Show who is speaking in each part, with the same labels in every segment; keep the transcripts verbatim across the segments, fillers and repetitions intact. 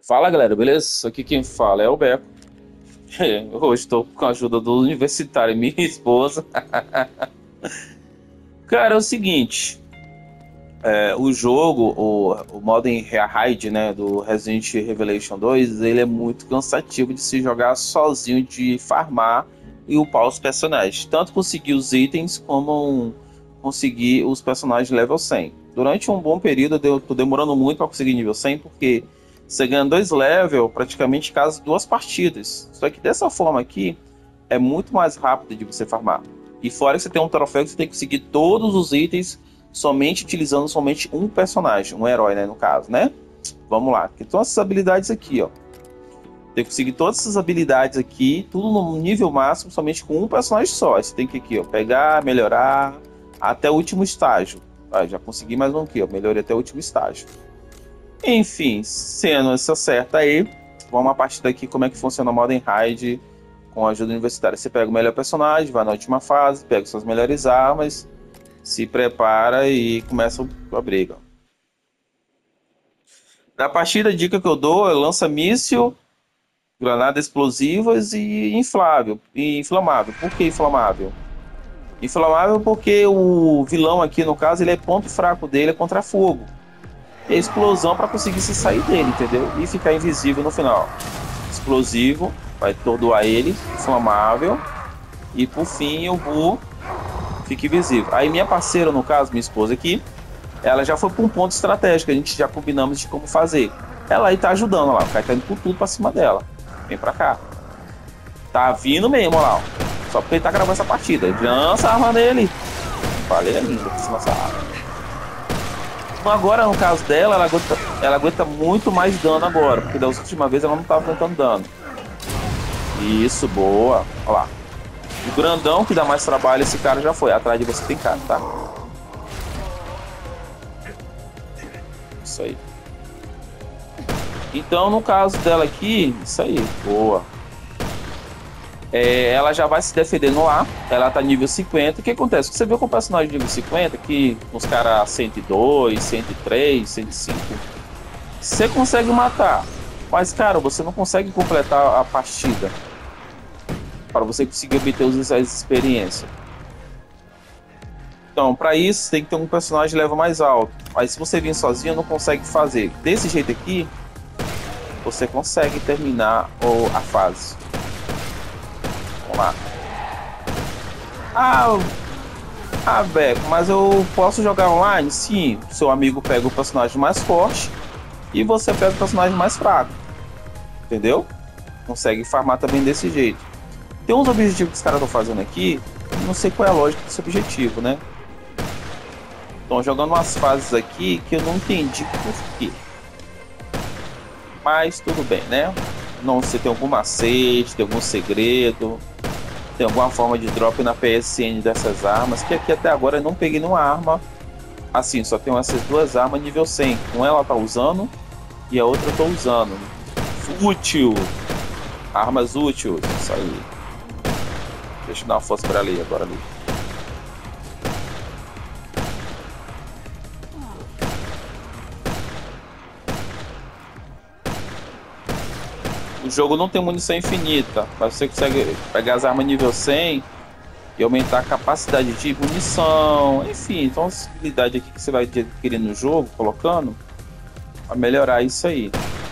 Speaker 1: Fala galera, beleza? Aqui quem fala é o Beco. É, hoje estou com a ajuda do universitário e minha esposa. Cara, é o seguinte: é, o jogo, o, o Modern Raid, né, do Resident Revelation dois, ele é muito cansativo de se jogar sozinho, de farmar e upar os personagens. Tanto conseguir os itens como um, conseguir os personagens level cem. Durante um bom período eu tô demorando muito para conseguir nível cem, porque você ganha dois level praticamente caso duas partidas. Só que dessa forma aqui é muito mais rápido de você farmar. E fora que você tem um troféu que você tem que conseguir todos os itens somente utilizando somente um personagem, um herói, né, no caso, né? Vamos lá, que todas essas habilidades aqui, ó. Tem que conseguir todas essas habilidades aqui, tudo no nível máximo, somente com um personagem só. Aí você tem que aqui, ó, pegar, melhorar até o último estágio. Ah, já consegui mais um aqui, ó, melhorei até o último estágio. Enfim, sendo essa certa aí, vamos a partir daqui como é que funciona o Modern Raid com a ajuda universitária. Você pega o melhor personagem, vai na última fase, pega suas melhores armas, se prepara e começa a briga. Na partida, a dica que eu dou é lança míssil, granadas explosivas e inflável, e inflamável. Por que inflamável? Inflamável porque o vilão aqui, no caso, ele é ponto fraco dele é contra fogo. E a explosão para conseguir se sair dele, entendeu? E ficar invisível no final. Explosivo, vai atordoar ele, inflamável. E por fim eu vou fica invisível. Aí minha parceira, no caso, minha esposa aqui, ela já foi para um ponto estratégico, a gente já combinamos de como fazer. Ela aí tá ajudando lá, o cara tá indo com tudo pra cima dela. Vem pra cá. Tá vindo mesmo, lá, ó. Só porque ele tá gravando essa partida. Lança a arma nele. Falei, é lindo esse lança arma. Então agora, no caso dela, ela aguenta, ela aguenta muito mais dano agora, porque da última vez ela não tava aguentando dano. Isso, boa. Olha lá. O grandão que dá mais trabalho, esse cara já foi. Atrás de você tem cara, tá? Isso aí. Então, no caso dela aqui, isso aí, boa. É, ela já vai se defendendo lá. Ela tá nível cinquenta. O que acontece? Você viu com o personagem nível cinquenta, que os caras cento e dois, cento e três, cento e cinco, você consegue matar. Mas, cara, você não consegue completar a partida. Para você conseguir obter as experiências. Então, para isso, tem que ter um personagem level mais alto. Aí, se você vir sozinho, não consegue fazer. Desse jeito aqui, você consegue terminar a fase. Vamos lá. Ah, ah, Beco, mas eu posso jogar online? Sim. Seu amigo pega o personagem mais forte e você pega o personagem mais fraco. Entendeu? Consegue farmar também desse jeito. Tem uns objetivos que os caras estão fazendo aqui, não sei qual é a lógica desse objetivo, né? Estão jogando umas fases aqui que eu não entendi por quê. Mas tudo bem, né? Não sei, tem algum macete, tem algum segredo, tem alguma forma de drop na P S N dessas armas, que aqui até agora eu não peguei nenhuma arma assim, só tenho essas duas armas nível cem. Uma ela tá usando e a outra eu tô usando. Útil! Armas úteis, isso aí. Deixa eu dar uma força para ali, agora ali. O jogo não tem munição infinita, mas você consegue pegar as armas nível cem e aumentar a capacidade de munição, enfim, então a possibilidade aqui que você vai adquirir no jogo, colocando, para melhorar isso aí.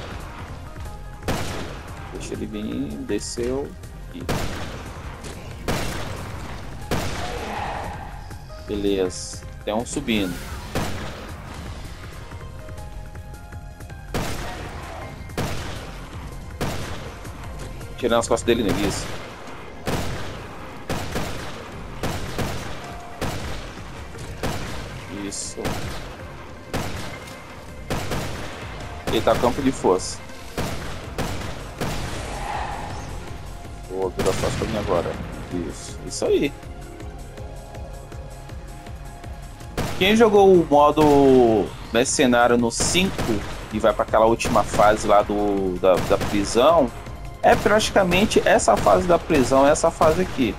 Speaker 1: Deixa ele vir, desceu e... Beleza, tem um subindo. Tirando as costas dele, né? Isso. Isso. Ele tá campo de força. Vou virar as costas pra mim agora. Isso. Isso aí. Quem jogou o modo mercenário no cinco e vai para aquela última fase lá do, da, da prisão, é praticamente essa fase da prisão, essa fase aqui.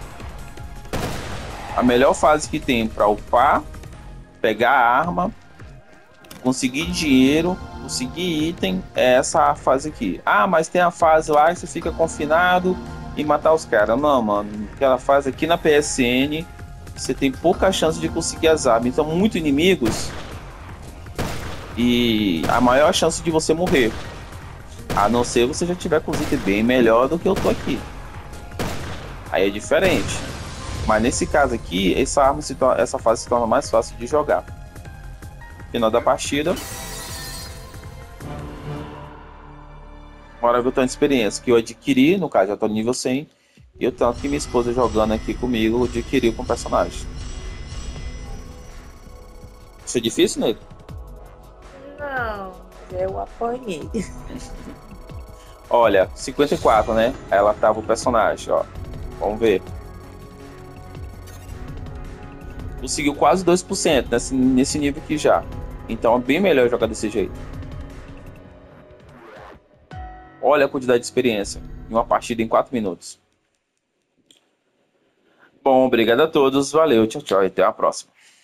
Speaker 1: A melhor fase que tem para upar, pegar a arma, Conseguir dinheiro, conseguir item, é essa fase aqui. Ah, mas tem a fase lá que você fica confinado e matar os caras. Não, mano. Aquela fase aqui na P S N, você tem pouca chance de conseguir as armas. Então, muitos inimigos e a maior chance de você morrer. A não ser você já tiver com os itens bem melhor do que eu tô aqui. Aí é diferente. Mas nesse caso aqui, essa, arma se torna, essa fase se torna mais fácil de jogar. Final da partida. Bora ver o tanto de experiência que eu adquiri. No caso, já tô no nível cem. E o tanto que minha esposa jogando aqui comigo adquiriu com o personagem. Isso é difícil, Nego?
Speaker 2: Não, eu apanhei.
Speaker 1: Olha, cinquenta e quatro, né? Ela tava o personagem, ó. Vamos ver. Conseguiu quase dois por cento nesse, nesse nível aqui já. Então é bem melhor jogar desse jeito. Olha a quantidade de experiência em uma partida em quatro minutos. Bom, obrigado a todos. Valeu, tchau, tchau e até a próxima.